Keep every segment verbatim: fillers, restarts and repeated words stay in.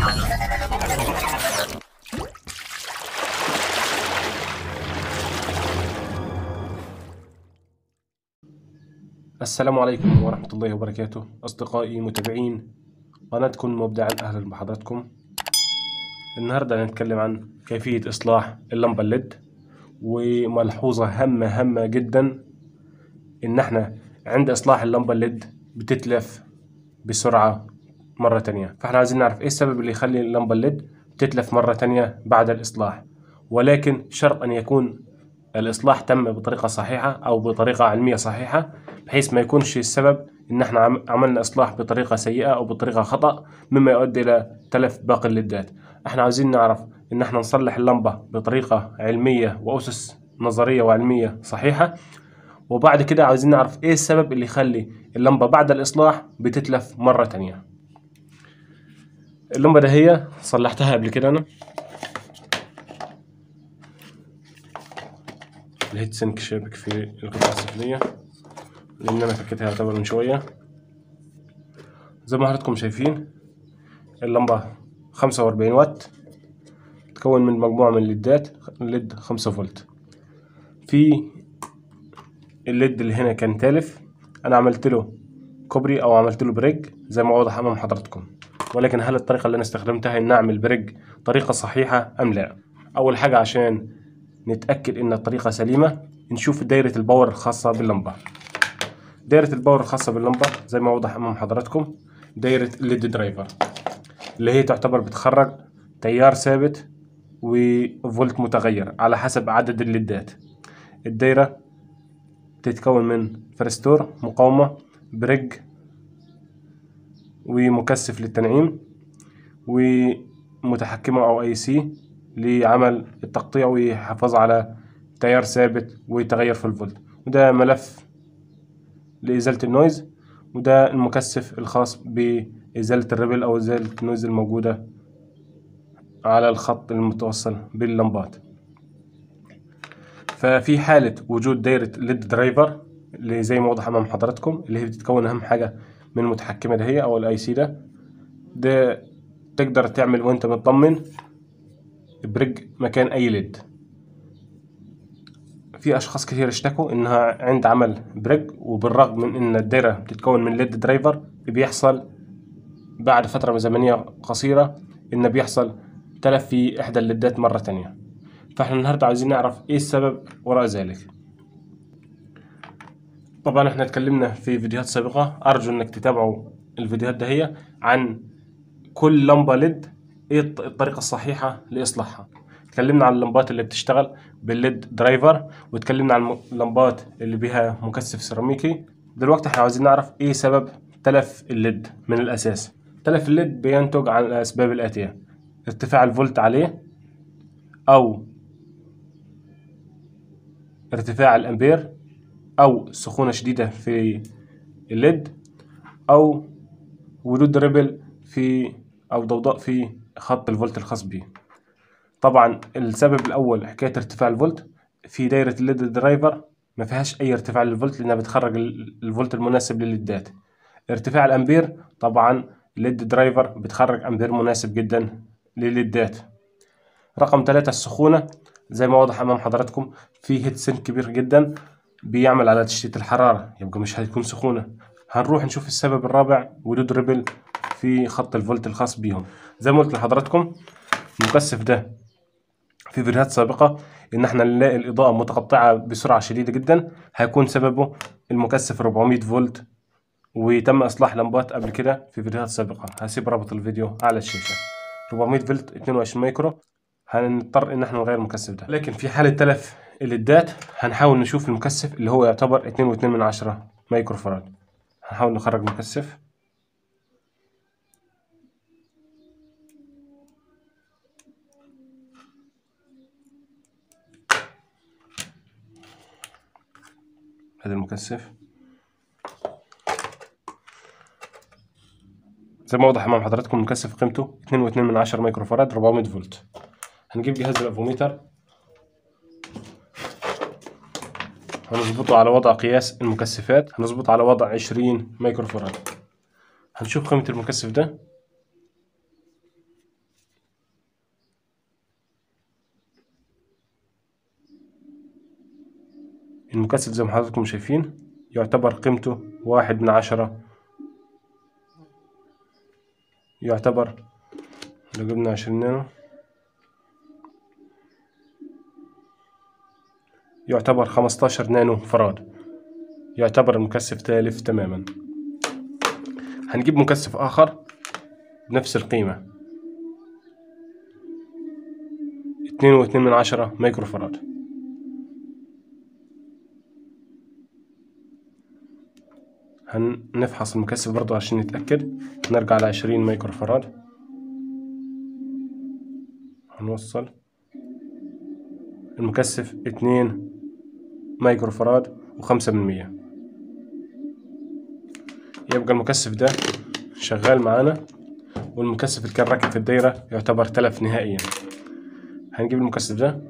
السلام عليكم ورحمة الله وبركاته. أصدقائي متابعين قناتكم مبدعا، أهلا بحضراتكم. النهاردة هنتكلم عن كيفية إصلاح اللمبة الليد، وملحوظة هامة هامة جدا إن احنا عند إصلاح اللمبة الليد بتتلف بسرعة مرة تانية. فاحنا عايزين نعرف إيه السبب اللي يخلي اللمبة الليد تتلف مرة تانية بعد الإصلاح، ولكن شرط أن يكون الإصلاح تم بطريقة صحيحة أو بطريقة علمية صحيحة، بحيث ما يكونش السبب إن احنا عملنا إصلاح بطريقة سيئة أو بطريقة خطأ مما يؤدي إلى تلف باقي الليدات. احنا عايزين نعرف إن احنا نصلح اللمبة بطريقة علمية وأسس نظرية وعلمية صحيحة، وبعد كده عايزين نعرف إيه السبب اللي يخلي اللمبة بعد الإصلاح بتتلف مرة تانية. اللمبة ده هي صلحتها قبل كده أنا، الهيت سينك شابك في القطعة السفلية لأن أنا فكيتها يعتبر من شوية. زي ما حضراتكم شايفين اللمبة خمسة وأربعين واط، تكون من مجموعة من الليدات، الليد خمسة فولت. في الليد اللي هنا كان تالف، أنا عملت له كوبري أو عملت له بريج زي ما واضح أمام حضراتكم، ولكن هل الطريقة اللي أنا استخدمتها إن أعمل بريج طريقة صحيحة أم لا؟ أول حاجة عشان نتأكد إن الطريقة سليمة نشوف دايرة الباور الخاصة باللمبة. دايرة الباور الخاصة باللمبة زي ما واضح أمام حضراتكم دايرة الليد درايفر، اللي هي تعتبر بتخرج تيار ثابت وفولت متغير على حسب عدد الليدات. الدايرة تتكون من فرستور، مقاومة، بريج، ومكثف للتنعيم، ومتحكمة أو أي سي لعمل التقطيع وحفاظ على تيار ثابت وتغير في الفولت، وده ملف لإزالة النويز، وده المكثف الخاص بإزالة الريبل أو إزالة النويز الموجودة على الخط المتوصل باللمبات. ففي حالة وجود دايرة ليد درايفر اللي زي ما واضح أمام حضراتكم، اللي هي بتتكون أهم حاجة من المتحكمة ده هي أو الأي سي ده ده تقدر تعمل وأنت مطمن بريج مكان أي ليد. في أشخاص كثير اشتكوا إنها عند عمل بريج، وبالرغم من إن الدايرة بتتكون من ليد درايفر بيحصل بعد فترة زمنية قصيرة إن بيحصل تلف في إحدى الليدات مرة تانية. فإحنا النهاردة عايزين نعرف إيه السبب وراء ذلك. طبعا إحنا اتكلمنا في فيديوهات سابقة، أرجو إنك تتابعوا الفيديوهات ده هي عن كل لمبة ليد إيه الطريقة الصحيحة لإصلاحها. اتكلمنا عن اللمبات اللي بتشتغل بالليد درايفر، واتكلمنا عن اللمبات اللي بيها مكثف سيراميكي. دلوقتي احنا عايزين نعرف ايه سبب تلف الليد من الاساس. تلف الليد بينتج عن الاسباب الاتية: ارتفاع الفولت عليه، او ارتفاع الامبير، او سخونة شديدة في الليد، او وجود ريبل في او ضوضاء في خط الفولت الخاص به. طبعا السبب الاول حكايه ارتفاع الفولت، في دايره الليد درايفر ما فيهاش اي ارتفاع للفولت لانها بتخرج الفولت المناسب للليدات. ارتفاع الامبير، طبعا الليد درايفر بتخرج امبير مناسب جدا للليدات. رقم ثلاثة السخونه، زي ما واضح امام حضراتكم في هيت سينك كبير جدا بيعمل على تشتيت الحراره، يبقى مش هيكون سخونه. هنروح نشوف السبب الرابع، وجود ريبل في خط الفولت الخاص بيهم. زي ما قلت لحضراتكم المكثف ده في فيديوهات سابقة إن احنا نلاقي الإضاءة متقطعة بسرعة شديدة جدا، هيكون سببه المكثف أربعمية فولت، وتم إصلاح لمبات قبل كده في فيديوهات سابقة. هسيب رابط الفيديو على الشاشة. أربعمية فولت اثنين وعشرين مايكرو، هنضطر إن احنا نغير المكثف ده. لكن في حالة تلف الليدات هنحاول نشوف المكثف اللي هو يعتبر اثنين وعشرين من عشرة مايكرو فراد. هنحاول نخرج المكثف. هذا المكثف زي ما واضح امام حضراتكم، المكثف قيمته اثنين وعشرين من عشرة مايكرو فراد، أربعمية فولت. هنجيب جهاز الافوميتر، هنظبطه على وضع قياس المكثفات، هنظبط على وضع عشرين مايكرو فراد. هنشوف قيمة المكثف ده. المكثف زي ما حضراتكم شايفين يعتبر قيمته واحد من عشرة، يعتبر لو جبنا عشرين نانو يعتبر خمستاشر نانو فراد، يعتبر المكثف تالف تماما. هنجيب مكثف آخر بنفس القيمة اتنين واتنين من عشرة مايكرو فراد. هنفحص المكثف برضو عشان نتأكد. نرجع لعشرين مايكرو فراد، هنوصل المكثف اتنين مايكرو فراد وخمسة بالمية. يبقى المكثف ده شغال معانا، والمكثف اللي كان راكب في الدايرة يعتبر تلف نهائيا. هنجيب المكثف ده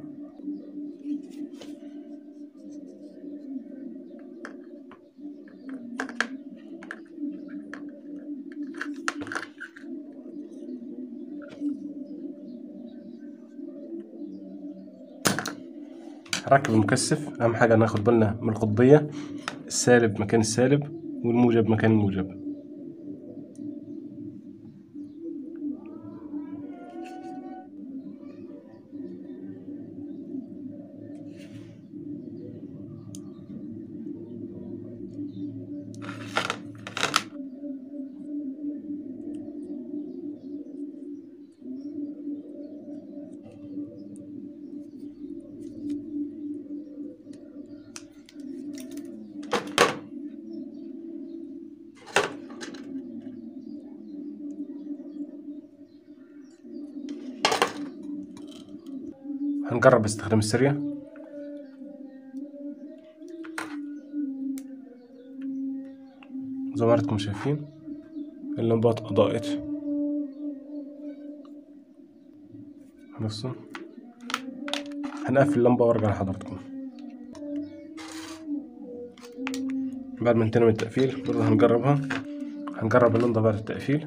هركب المكثف. أهم حاجة ناخد بالنا من القطبية، السالب مكان السالب والموجب مكان الموجب. هنجرب باستخدام السريع. زي ما حضراتكم شايفين اللمبات أضاءت. هنفصل، هنقفل اللمبة وارجع لحضراتكم. بعد ما انتهينا من التقفيل برضه هنجربها. هنجرب اللمبة بعد التقفيل.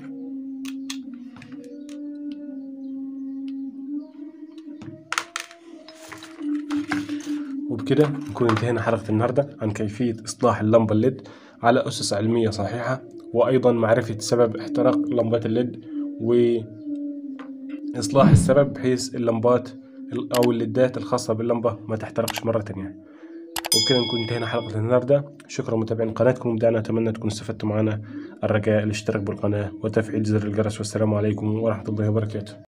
وبكده نكون انتهينا حلقة النهاردة عن كيفية إصلاح اللمبة الليد على أسس علمية صحيحة، وأيضا معرفة سبب احتراق لمبات الليد وإصلاح السبب بحيث اللمبات أو الليدات الخاصة باللمبة ما تحترقش مرة تانية. وبكده نكون انتهينا حلقة النهاردة. شكرا متابعين قناتكم، ودعنا أتمنى تكونوا استفدتوا معنا. الرجاء الاشتراك بالقناة وتفعيل زر الجرس، والسلام عليكم ورحمة الله وبركاته.